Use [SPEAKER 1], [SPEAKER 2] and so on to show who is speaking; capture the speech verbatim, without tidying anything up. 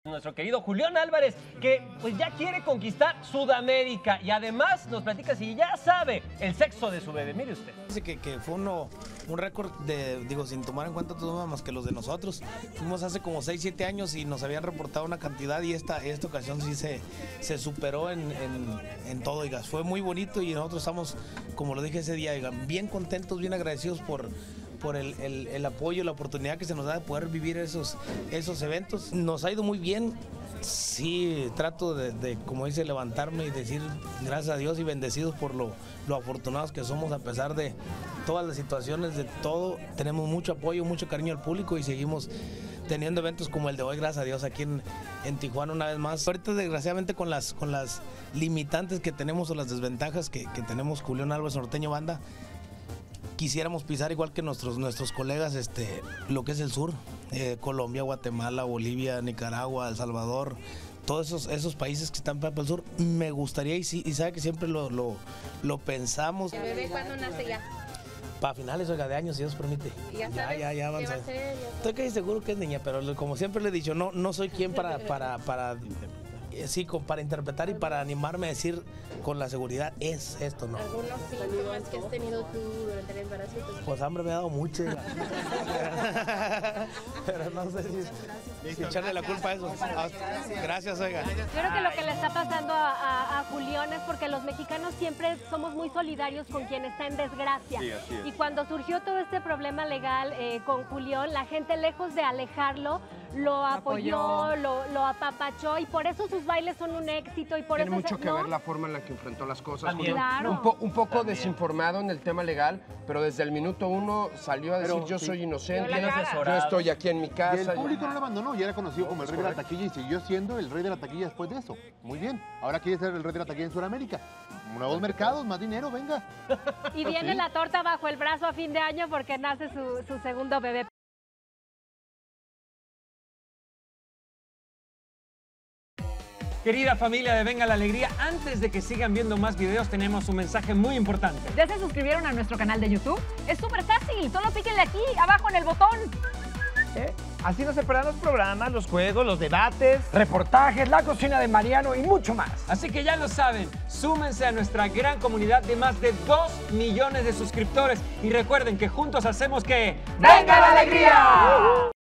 [SPEAKER 1] Nuestro querido Julián Álvarez, que pues ya quiere conquistar Sudamérica y además nos platica si ya sabe el sexo de su bebé. Mire usted.
[SPEAKER 2] Dice que, que fue uno, un récord de, digo, sin tomar en cuenta todos más que los de nosotros. Fuimos hace como seis, siete años y nos habían reportado una cantidad y esta, esta ocasión sí se, se superó en, en, en todo, oiga. Fue muy bonito y nosotros estamos, como lo dije ese día, oiga, bien contentos, bien agradecidos por... por el, el, el apoyo, la oportunidad que se nos da de poder vivir esos, esos eventos. Nos ha ido muy bien. Sí, trato de, de, como dice, levantarme y decir gracias a Dios y bendecidos por lo, lo afortunados que somos a pesar de todas las situaciones, de todo. Tenemos mucho apoyo, mucho cariño al público y seguimos teniendo eventos como el de hoy, gracias a Dios, aquí en, en Tijuana una vez más. Ahorita, desgraciadamente, con las, con las limitantes que tenemos o las desventajas que, que tenemos, Julián Álvarez, Norteño Banda, quisiéramos pisar igual que nuestros, nuestros colegas este, lo que es el sur, eh, Colombia, Guatemala, Bolivia, Nicaragua, El Salvador, todos esos, esos países que están para el sur. Me gustaría y, sí, y sabe que siempre lo, lo, lo pensamos.
[SPEAKER 3] ¿El bebé cuándo nace ya?
[SPEAKER 2] Para finales, oiga, de años, si Dios permite.
[SPEAKER 3] ¿Ya
[SPEAKER 2] ya,
[SPEAKER 3] sabes
[SPEAKER 2] ya, ya avanza.
[SPEAKER 3] qué va a ser? Ya
[SPEAKER 2] Estoy casi seguro que es niña, pero como siempre le he dicho, no, no soy quien para... para, para sí, para interpretar y para animarme a decir con la seguridad es esto, ¿no?
[SPEAKER 3] ¿Algunos síntomas que has tenido tú durante el embarazo?
[SPEAKER 2] Pues hambre me ha dado mucho. Pero no sé si, si echarle la culpa a eso. Gracias, oiga.
[SPEAKER 4] Yo creo que lo que le está pasando a, a, a Julián es porque los mexicanos siempre somos muy solidarios con quien está en desgracia.
[SPEAKER 5] Sí, así es.
[SPEAKER 4] Y cuando surgió todo este problema legal eh, con Julián, la gente, lejos de alejarlo, lo apoyó,
[SPEAKER 6] Apoyó.
[SPEAKER 4] Lo, lo apapachó y por eso sus bailes son un éxito y por
[SPEAKER 6] Tiene
[SPEAKER 4] eso
[SPEAKER 6] mucho
[SPEAKER 4] se-
[SPEAKER 6] que
[SPEAKER 4] ¿no?
[SPEAKER 6] ver la forma en la que enfrentó las cosas.
[SPEAKER 1] También.
[SPEAKER 6] Julio.
[SPEAKER 4] Claro.
[SPEAKER 6] Un, po- un poco
[SPEAKER 1] También.
[SPEAKER 6] desinformado en el tema legal, pero desde el minuto uno salió a decir
[SPEAKER 1] Pero,
[SPEAKER 6] yo
[SPEAKER 1] sí.
[SPEAKER 6] soy inocente,
[SPEAKER 1] Bien asesorado.
[SPEAKER 6] yo estoy aquí en mi
[SPEAKER 7] Y
[SPEAKER 6] casa.
[SPEAKER 7] el público no lo abandonó y era conocido como el
[SPEAKER 6] Es
[SPEAKER 7] rey de la
[SPEAKER 6] correcto.
[SPEAKER 7] taquilla y siguió siendo el rey de la taquilla después de eso. Muy bien. Ahora quiere ser el rey de la taquilla en Sudamérica. Nuevos mercados, más dinero, venga.
[SPEAKER 4] Y viene
[SPEAKER 7] Sí.
[SPEAKER 4] la torta bajo el brazo a fin de año porque nace su, su segundo bebé.
[SPEAKER 5] Querida familia de Venga la Alegría, antes de que sigan viendo más videos, tenemos un mensaje muy importante.
[SPEAKER 8] ¿Ya se suscribieron a nuestro canal de YouTube? Es súper fácil, solo píquenle aquí, abajo en el botón.
[SPEAKER 9] ¿Eh? Así no se perderán los programas, los juegos, los debates, reportajes, la cocina de Mariano y mucho más.
[SPEAKER 5] Así que ya lo saben, súmense a nuestra gran comunidad de más de dos millones de suscriptores y recuerden que juntos hacemos que...
[SPEAKER 9] ¡Venga la alegría!